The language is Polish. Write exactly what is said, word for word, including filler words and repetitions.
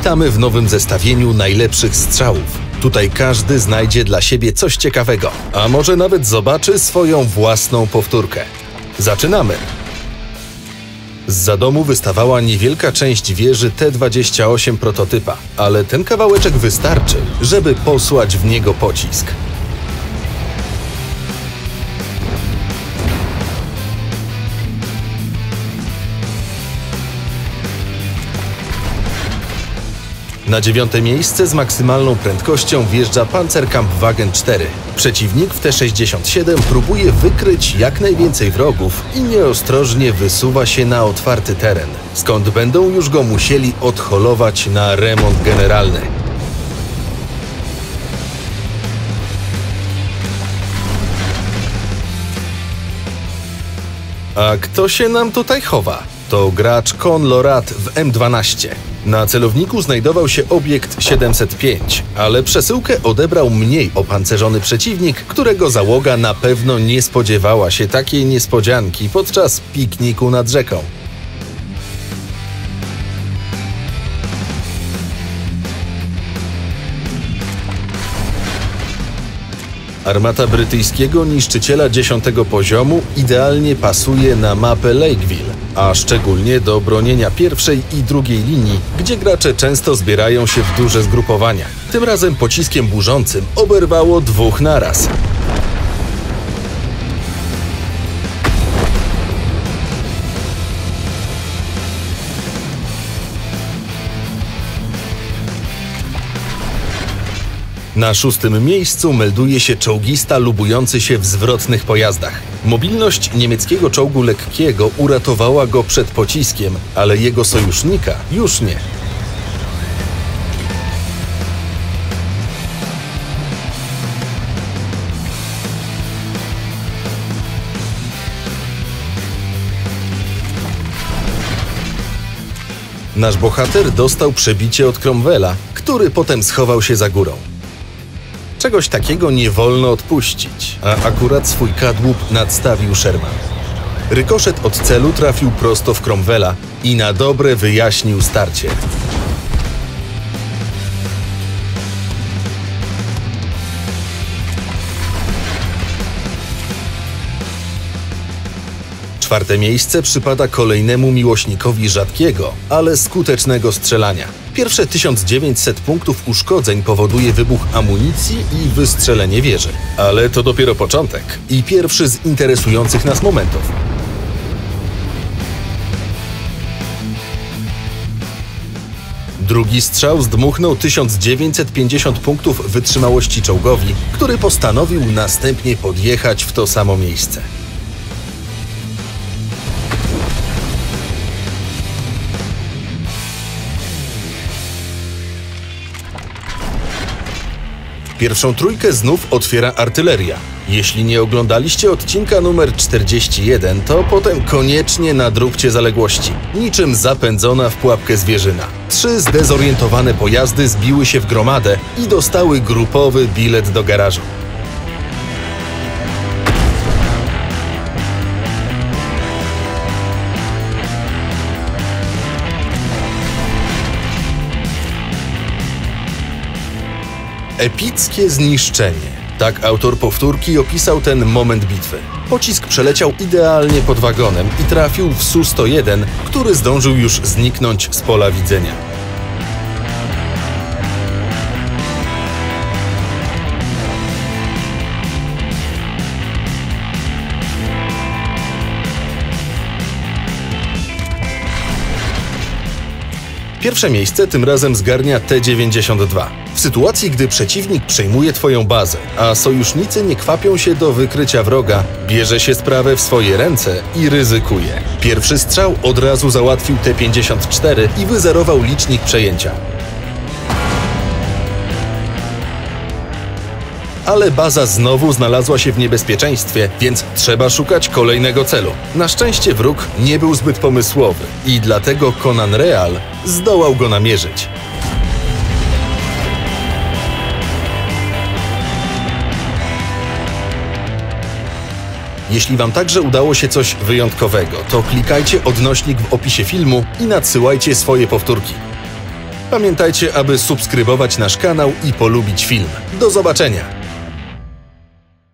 Witamy w nowym zestawieniu najlepszych strzałów. Tutaj każdy znajdzie dla siebie coś ciekawego, a może nawet zobaczy swoją własną powtórkę. Zaczynamy! Zza domu wystawała niewielka część wieży T dwadzieścia osiem prototypa, ale ten kawałeczek wystarczy, żeby posłać w niego pocisk. Na dziewiąte miejsce z maksymalną prędkością wjeżdża Panzerkampfwagen cztery. Przeciwnik w T sześćdziesiąt siedem próbuje wykryć jak najwięcej wrogów i nieostrożnie wysuwa się na otwarty teren, skąd będą już go musieli odholować na remont generalny. A kto się nam tutaj chowa? To gracz Conlorat w M dwanaście. Na celowniku znajdował się obiekt siedemset pięć, ale przesyłkę odebrał mniej opancerzony przeciwnik, którego załoga na pewno nie spodziewała się takiej niespodzianki podczas pikniku nad rzeką. Armata brytyjskiego niszczyciela dziesiątego poziomu idealnie pasuje na mapę Lakeville, a szczególnie do bronienia pierwszej i drugiej linii, gdzie gracze często zbierają się w duże zgrupowania. Tym razem pociskiem burzącym oberwało dwóch naraz. Na szóstym miejscu melduje się czołgista lubujący się w zwrotnych pojazdach. Mobilność niemieckiego czołgu lekkiego uratowała go przed pociskiem, ale jego sojusznika już nie. Nasz bohater dostał przebicie od Cromwella, który potem schował się za górą. Czegoś takiego nie wolno odpuścić, a akurat swój kadłub nadstawił Sherman. Rykoszet od celu trafił prosto w Cromwella i na dobre wyjaśnił starcie. Czwarte miejsce przypada kolejnemu miłośnikowi rzadkiego, ale skutecznego strzelania. Pierwsze tysiąc dziewięćset punktów uszkodzeń powoduje wybuch amunicji i wystrzelenie wieży. Ale to dopiero początek i pierwszy z interesujących nas momentów. Drugi strzał zdmuchnął tysiąc dziewięćset pięćdziesiąt punktów wytrzymałości czołgowi, który postanowił następnie podjechać w to samo miejsce. Pierwszą trójkę znów otwiera artyleria. Jeśli nie oglądaliście odcinka numer czterdzieści jeden, to potem koniecznie nadróbcie zaległości. Niczym zapędzona w pułapkę zwierzyna. Trzy zdezorientowane pojazdy zbiły się w gromadę i dostały grupowy bilet do garażu. Epickie zniszczenie. Tak autor powtórki opisał ten moment bitwy. Pocisk przeleciał idealnie pod wagonem i trafił w S U sto jeden, który zdążył już zniknąć z pola widzenia. Pierwsze miejsce tym razem zgarnia T dziewięćdziesiąt dwa. W sytuacji, gdy przeciwnik przejmuje twoją bazę, a sojusznicy nie kwapią się do wykrycia wroga, bierze się sprawę w swoje ręce i ryzykuje. Pierwszy strzał od razu załatwił T pięćdziesiąt cztery i wyzerował licznik przejęcia. Ale baza znowu znalazła się w niebezpieczeństwie, więc trzeba szukać kolejnego celu. Na szczęście wróg nie był zbyt pomysłowy i dlatego Conan Real zdołał go namierzyć. Jeśli Wam także udało się coś wyjątkowego, to klikajcie odnośnik w opisie filmu i nadsyłajcie swoje powtórki. Pamiętajcie, aby subskrybować nasz kanał i polubić film. Do zobaczenia!